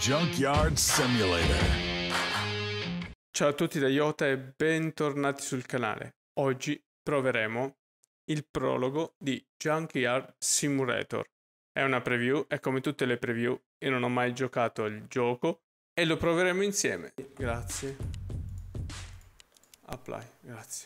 Junkyard Simulator. Ciao a tutti da Iota e bentornati sul canale. Oggi proveremo il prologo di Junkyard Simulator. È una preview e come tutte le preview io non ho mai giocato al gioco e lo proveremo insieme. Grazie. Apply, grazie.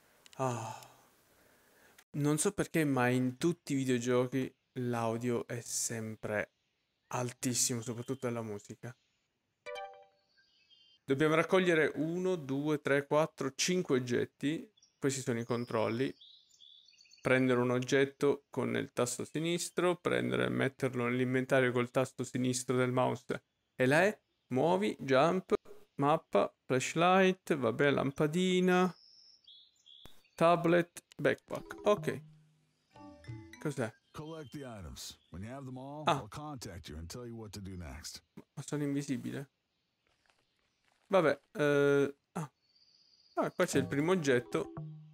Non so perché, ma in tutti i videogiochi l'audio è sempre altissimo, soprattutto alla musica. Dobbiamo raccogliere 1, 2, 3, 4, 5 oggetti. Questi sono i controlli. Prendere un oggetto con il tasto sinistro, prendere e metterlo nell'inventario col tasto sinistro del mouse. E là è muovi, jump, mappa, flashlight, vabbè, lampadina, tablet, backpack. Ok. Cos'è? Collect the items. When you have them all, Ah. I'll contact you and tell you what to do next. Ma sono invisibile? Vabbè, qua c'è il primo oggetto.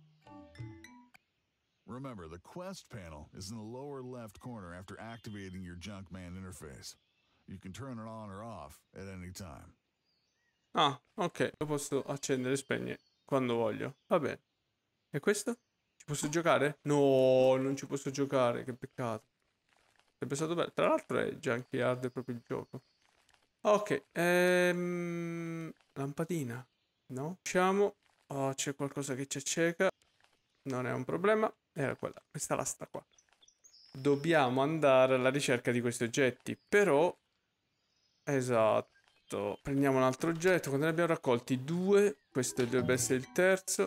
Remember, the quest panel is in the lower left corner after activating your Junkman interface. You can turn it on or off at any time. Ah, ok, lo posso accendere e spegnere quando voglio. Va bene. E questo? Ci posso giocare? No, non ci posso giocare, che peccato. Sarebbe stato bello. Tra l'altro è Junkyard, è proprio il gioco. Ok, lampadina. No? Usciamo. Oh, c'è qualcosa che ci acceca. Non è un problema. Era quella. Questa la sta qua. Dobbiamo andare alla ricerca di questi oggetti. Però... Esatto. Prendiamo un altro oggetto. Quando ne abbiamo raccolti 2, questo dovrebbe essere il terzo.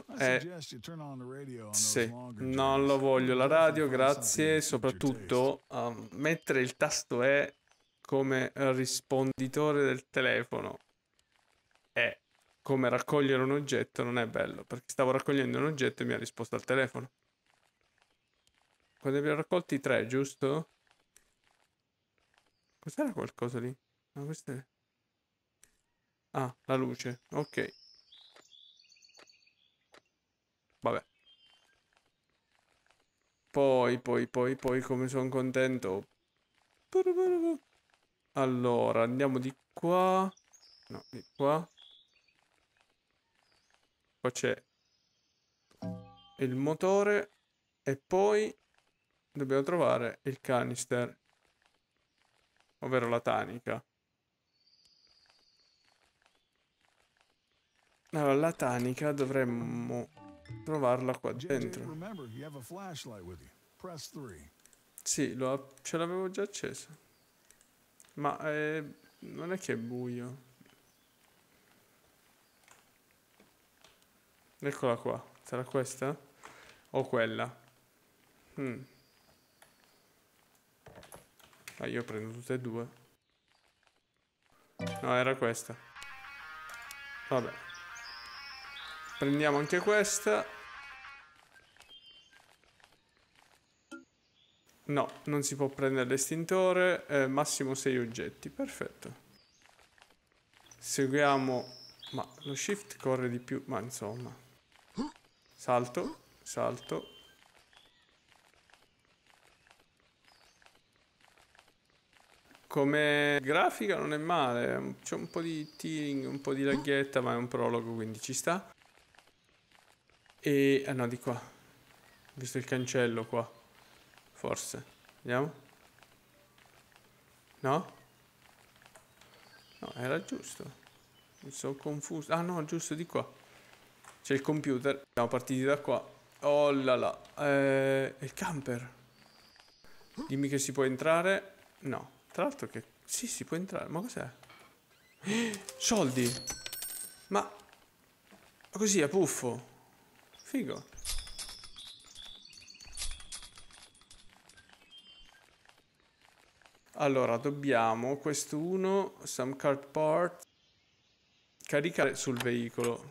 Sì, non lo voglio la radio, grazie. Soprattutto mettere il tasto E come risponditore del telefono e come raccogliere un oggetto non è bello, perché stavo raccogliendo un oggetto e mi ha risposto al telefono. Quando ne abbiamo raccolti 3, giusto? Cos'era qualcosa lì? No, questo è... Ah, la luce, ok. Vabbè. Poi, come sono contento. Allora, andiamo di qua. No, di qua. Qua c'è il motore. E poi dobbiamo trovare il canister. Ovvero la tanica. Allora, la tanica dovremmo trovarla qua dentro. Remember, you have a flashlight with you. Press 3. Sì, ce l'avevo già accesa. Ma non è che è buio. Eccola qua. Sarà questa? O quella? Ah, io prendo tutte e due. No, era questa. Vabbè. Prendiamo anche questa. No, non si può prendere l'estintore. Massimo 6 oggetti. Perfetto. Seguiamo... Ma lo shift corre di più. Ma insomma. Salto. Salto. Come grafica non è male. C'è un po' di tearing, un po' di laghetta, ma è un prologo, quindi ci sta. E... ah no, di qua. Ho visto il cancello qua. Forse. Vediamo. No? No, era giusto. Mi sono confuso. Ah no, giusto di qua. C'è il computer. Siamo partiti da qua. Oh là là. Il camper. Dimmi che si può entrare. No. Tra l'altro che... Sì, si può entrare. Ma cos'è? Soldi. Ma così a puffo. Figo. Allora, dobbiamo, questo uno, some card part, caricare sul veicolo.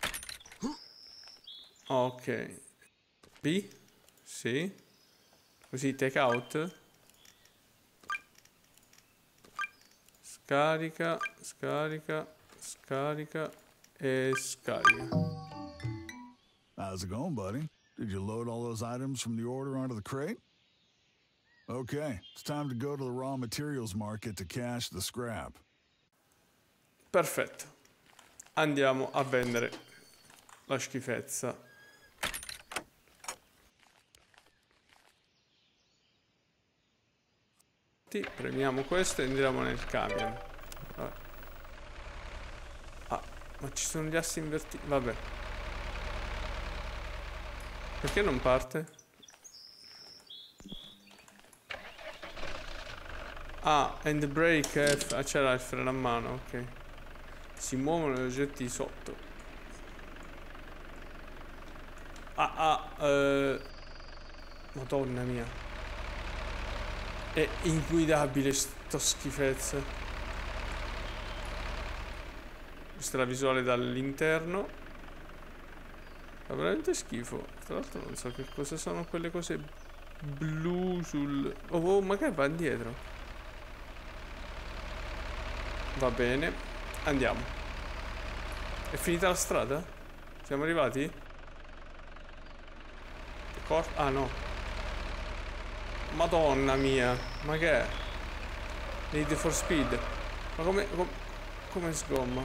Ok. B? Sì. Così, take out. Scarica, scarica, scarica e scarica. How's it going, buddy? Did you load all those items from the order onto the crate? Okay, it's time to go to the raw materials market to cash the scrap. Perfetto. Andiamo a vendere la schifezza. Premiamo questo e andiamo nel camion. Vabbè. Ah, ma ci sono gli assi invertiti. Vabbè. Perché non parte? Ah, and brake F. Ah, c'era il freno a mano, ok. Si muovono gli oggetti sotto. Madonna mia. È inguidabile sto schifezza. Questa è la visuale dall'interno. Fa veramente schifo. Tra l'altro non so che cosa sono quelle cose blu sul... Oh, magari va indietro. Va bene. Andiamo. È finita la strada? Siamo arrivati? Ah no. Madonna mia. Ma che è? Need for speed. Ma come sgomma?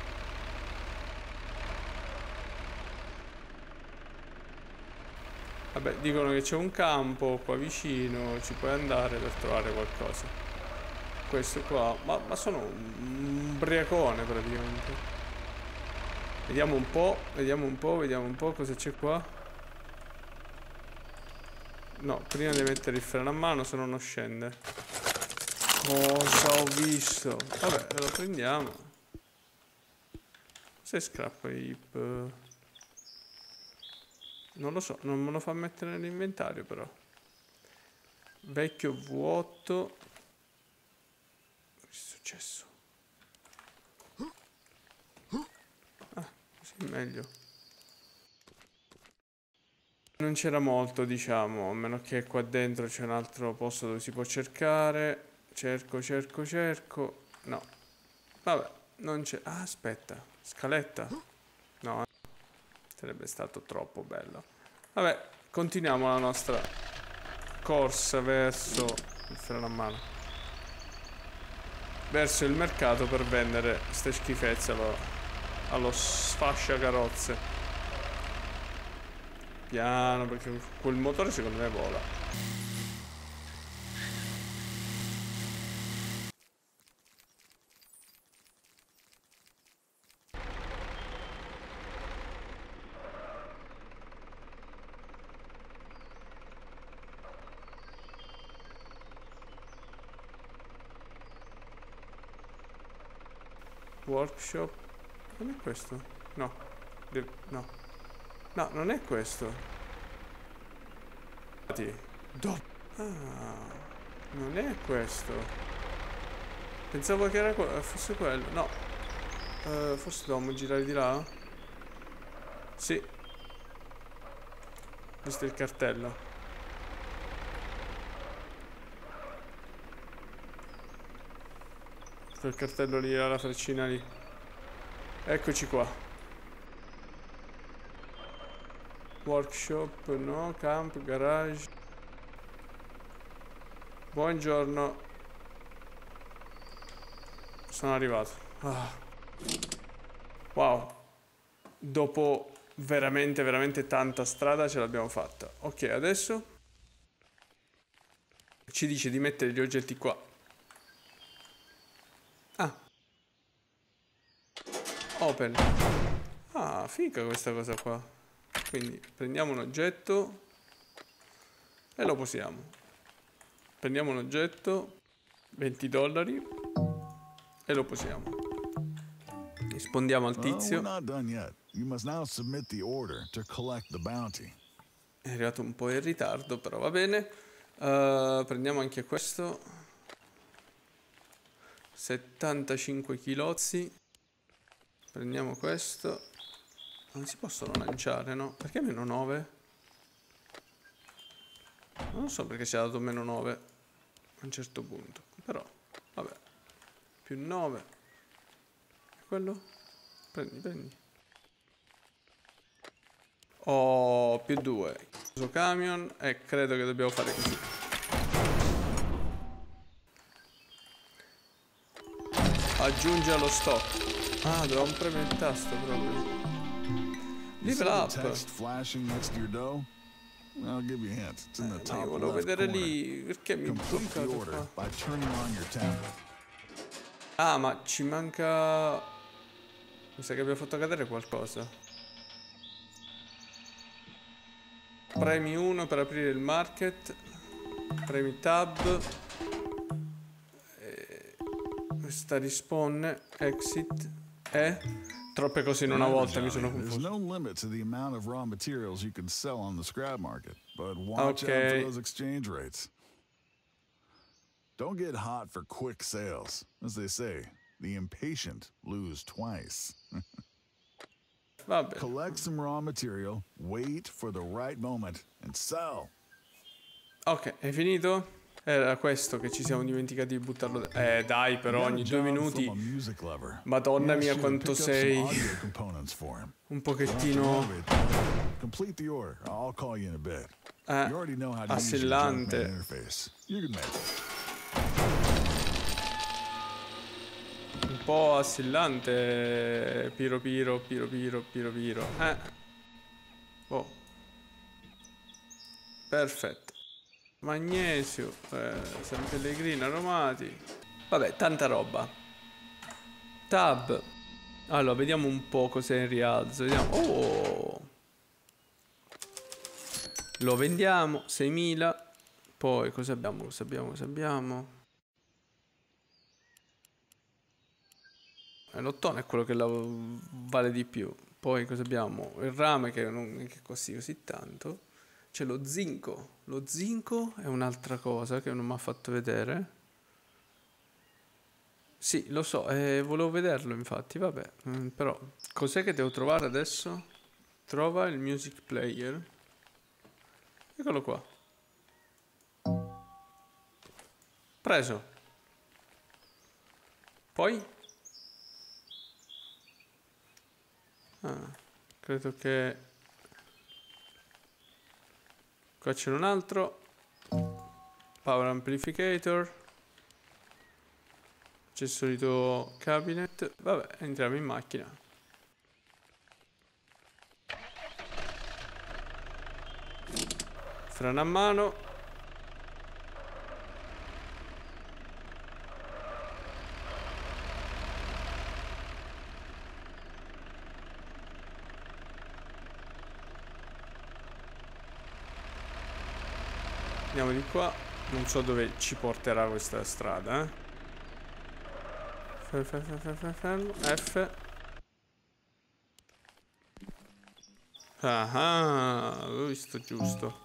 Vabbè, dicono che c'è un campo qua vicino. Ci puoi andare per trovare qualcosa. Questo qua. Ma sono un ubriacone praticamente. Vediamo un po'. Vediamo un po' cosa c'è qua. No, prima di mettere il freno a mano, se no non scende. Cosa ho visto? Vabbè, lo prendiamo. Cos'è scrap heap? Non lo so, non me lo fa mettere nell'inventario però. Vecchio vuoto. Che è successo? Ah, così è meglio. Non c'era molto, diciamo, a meno che qua dentro c'è un altro posto dove si può cercare. Cerco. No. Vabbè, non c'è... Ah, aspetta. Scaletta? No, sarebbe stato troppo bello. Vabbè, continuiamo la nostra corsa verso il freno a mano. Verso il mercato per vendere ste schifezze allo sfasciacarrozze. Piano, perché quel motore secondo me vola. Workshop. Non è questo? No. No. No, non è questo. Ah, non è questo. Pensavo che era fosse quello. No. Forse dobbiamo girare di là. Sì. Questo è il cartello. Quel cartello lì, la freccina lì. Eccoci qua. Workshop, no, camp, garage. Buongiorno. Sono arrivato. Wow. Dopo veramente tanta strada ce l'abbiamo fatta. Ok, adesso ci dice di mettere gli oggetti qua. Ah. Open. Ah, figa questa cosa qua. Quindi prendiamo un oggetto e lo posiamo. Prendiamo un oggetto, $20, e lo posiamo. Rispondiamo al tizio. È arrivato un po' in ritardo, però va bene. Prendiamo anche questo. 75 chilozzi. Prendiamo questo. Non si possono lanciare, no? Perché meno 9? Non so perché ci ha dato meno 9 a un certo punto. Però, vabbè. Più 9. Quello? Prendi. Oh, più 2. Uso camion e credo che dobbiamo fare così. Aggiungi allo stock. Ah, dovevamo premere il tasto proprio. Level up. Text flashing next to your dough? I'll give you a hint. It's in the Io top volevo left vedere corner. lì. Perché mi Complete the bloccato order qua? by turning on your tablet. Ah, ma ci manca... Mi sa che abbiamo fatto cadere qualcosa. Premi 1 per aprire il market. Premi tab. Questa risponde. Exit. Troppe cose in una Remember, volta, mi sono Johnny, there's confuso. no limit to the amount of raw materials you can sell on the scrap market, but watch out Okay. for those exchange rates. Don't get hot for quick sales. As they say, the impatient lose twice. Vabbè. Collect some raw material, wait for the right moment, and sell. Ok, è finito? Era questo che ci siamo dimenticati di buttarlo. Dai, però Got a ogni 2 job minuti. from a music lover. Madonna He mia, asked you to quanto pick up some sei audio components for him. un We'll have to pochettino renovate that. Complete the order. I'll call you in a bit. You already know how to use your assillante. Junkman interface. You can make it. Un po' assillante. Piro. Oh. Perfetto. Magnesio, San Pellegrino, aromati. Vabbè, tanta roba. Tab. Allora, vediamo un po' cos'è in rialzo. Vediamo. Oh! Lo vendiamo, 6.000. Poi cosa abbiamo? L'ottone è quello che vale di più. Poi cosa abbiamo? Il rame che non è che costi così tanto. C'è lo zinco. Lo zinco è un'altra cosa che non mi ha fatto vedere. Sì, lo so, volevo vederlo infatti, vabbè. Però, cos'è che devo trovare adesso? Trova il music player. Eccolo qua. Preso. Poi? Credo che... Qua c'è un altro. Power amplificator. C'è il solito cabinet. Vabbè, entriamo in macchina. Freno a mano. Andiamo di qua. Non so dove ci porterà questa strada, Fermo. F. Ah, l'ho visto giusto.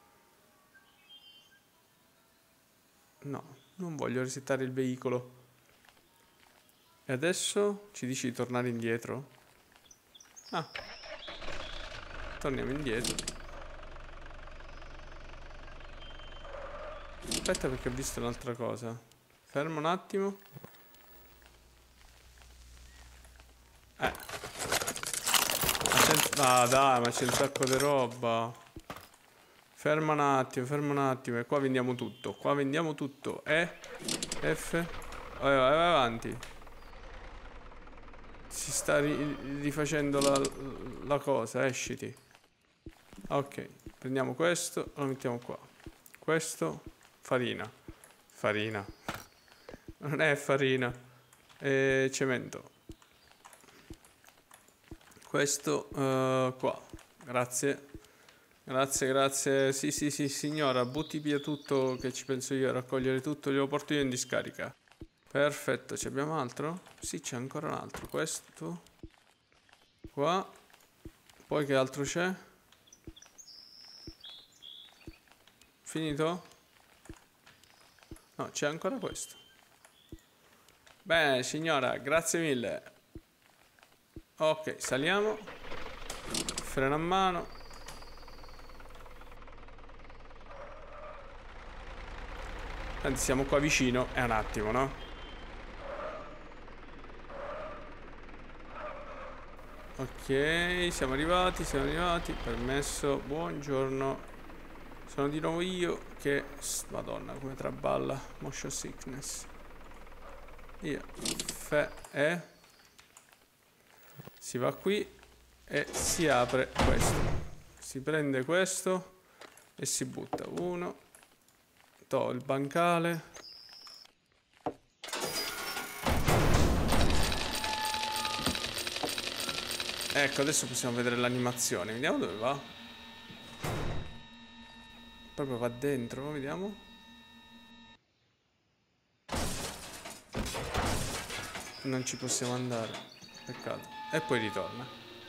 No, non voglio resettare il veicolo. E adesso ci dici di tornare indietro? Ah. Torniamo indietro. Aspetta perché ho visto un'altra cosa. Fermo un attimo. Ah dai, ma c'è un sacco di roba. Ferma un attimo. E qua vendiamo tutto. F. Vai avanti. Si sta rifacendo la cosa, esciti. Ok, prendiamo questo, lo mettiamo qua. Questo, farina. Non è farina, è cemento. Questo qua. Grazie. Sì, signora, butti via tutto che ci penso io a raccogliere tutto, glielo porto io in discarica. Perfetto, ci abbiamo altro? Sì, c'è ancora un altro. Questo. Qua. Poi che altro c'è? Finito? No, c'è ancora questo. Bene, signora, grazie mille. Ok, saliamo. Freno a mano. Tanti siamo qua vicino. È un attimo, no? Ok, siamo arrivati. Permesso, buongiorno. Sono di nuovo io che... Madonna, come traballa. Motion sickness. Io. Si va qui e si apre questo. Si prende questo e si butta. Uno. Il bancale. Ecco, adesso possiamo vedere l'animazione. Vediamo dove va. Proprio va dentro, vediamo. Non ci possiamo andare. Peccato. E poi ritorna.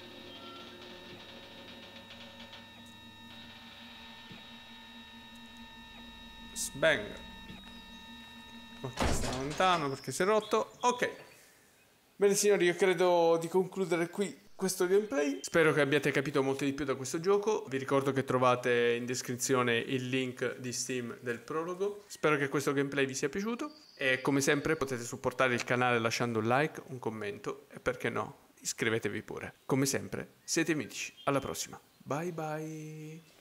Sbang. Ok, sta lontano perché si è rotto. Ok. Bene signori, io credo di concludere qui questo gameplay. Spero che abbiate capito molto di più da questo gioco. Vi ricordo che trovate in descrizione il link di Steam del prologo. Spero che questo gameplay vi sia piaciuto. E come sempre potete supportare il canale lasciando un like, un commento e perché no, iscrivetevi pure. Come sempre, siete mitici. Alla prossima. Bye bye.